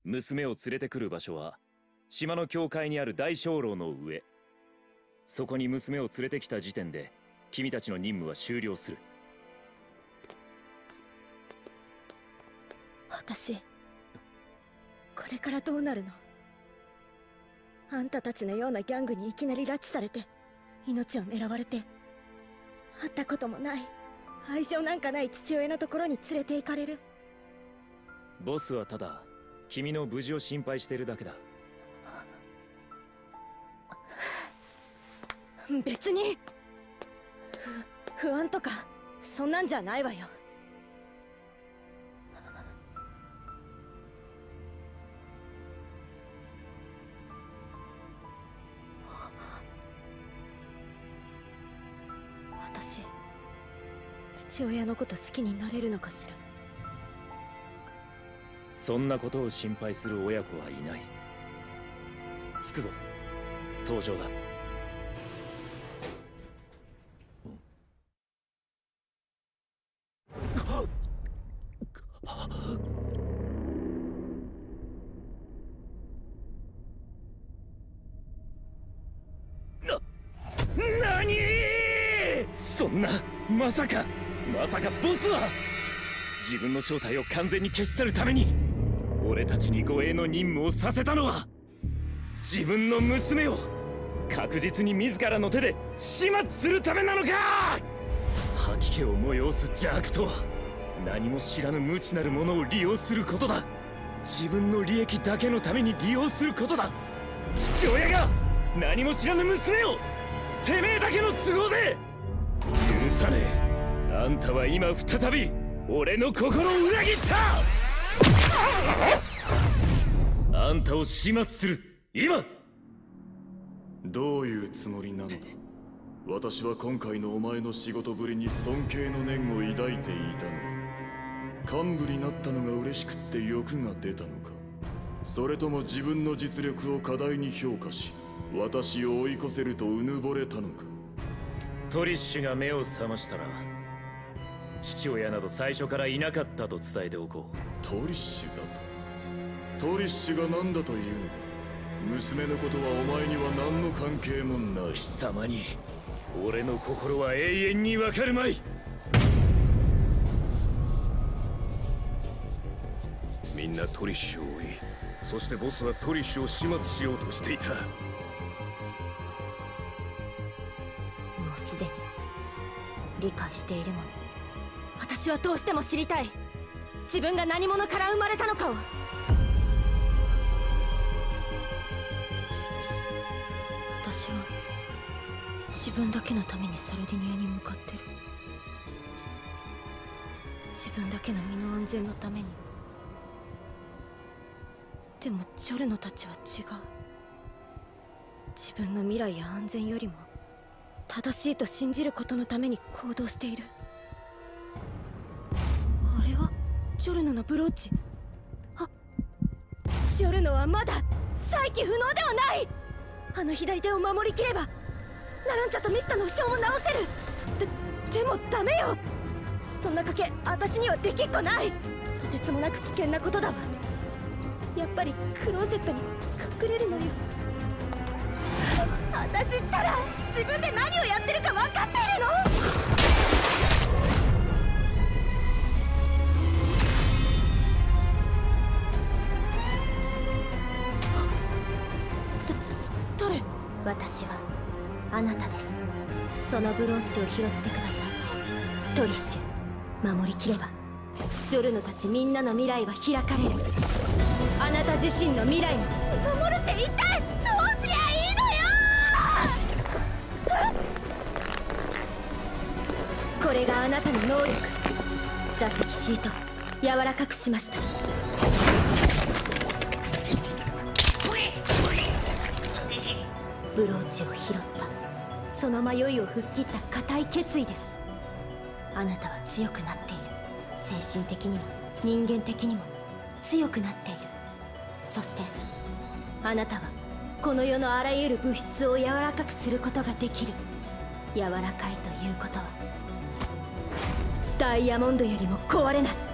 娘を連れてくる場所は島の境界にある大鐘楼の上。そこに娘を連れてきた時点で君たちの任務は終了する。 私、これからどうなるの？あんたたちのようなギャングにいきなり拉致されて、命を狙われて、会ったこともない、愛情なんかない父親のところに連れて行かれる。 ボスはただ君の無事を心配しているだけだ。 別に不安とかそんなんじゃないわよ。私、父親のこと好きになれるのかしら。 そんなことを心配する親子はいない。着くぞ。登場だ。何！そんな、まさかボスは自分の正体を完全に消し去るために俺たちに護衛の任務をさせたのは、自分の娘を確実に自らの手で始末するためなのか！吐き気を催す邪悪とは何も知らぬ無知なる者を利用することだ。自分の利益だけのために利用することだ。父親が何も知らぬ娘をてめえだけの都合で許さねえ。あんたは今再び俺の心を裏切った。あんたを始末する今。 どういうつもりなのだ。私は今回のお前の仕事ぶりに尊敬の念を抱いていたの。幹部になったのが嬉しくって欲が出たのか、それとも自分の実力を過大に評価し私を追い越せるとうぬぼれたのか。 トリッシュが目を覚ましたら父親など最初からいなかったと伝えておこう。 トリッシュだと？トリッシュが何だというのだ。娘のことはお前には何の関係もない。 貴様に俺の心は永遠にわかるまい。 みんなトリッシュを追い、そしてボスはトリッシュを始末しようとしていた。 もうすでに理解しているもの。私はどうしても知りたい。自分が何者から生まれたのかを。私は自分だけのためにサルディニアに向かってる。自分だけの身の安全のために。でもジョルノたちは違う。自分の未来や安全よりも正しいと信じることのために行動している。あれはジョルノのブローチ。あ、ジョルノはまだ再起不能ではない。あの左手を守りきればナランツァとミスタの負傷も治せる。でもダメよ。そんな賭け私にはできっこない。とてつもなく危険なことだわ。やっぱりクローゼットに隠れるのよ。私ったら自分で何をやってるか分かっているの？誰？私はあなたです。そのブローチを拾ってください。トリッシュ、守りきればジョルノたちみんなの未来は開かれる。あなた自身の未来も。守るって一体どうすりゃいいのよ！これがあなたの能力。座席シート柔らかくしました。ブローチを拾った。その迷いを吹っ切った固い決意です。あなたは強くなっている。精神的にも人間的にも強くなっている。そしてあなたはこの世のあらゆる物質を柔らかくすることができる。柔らかいということはダイヤモンドよりも壊れない。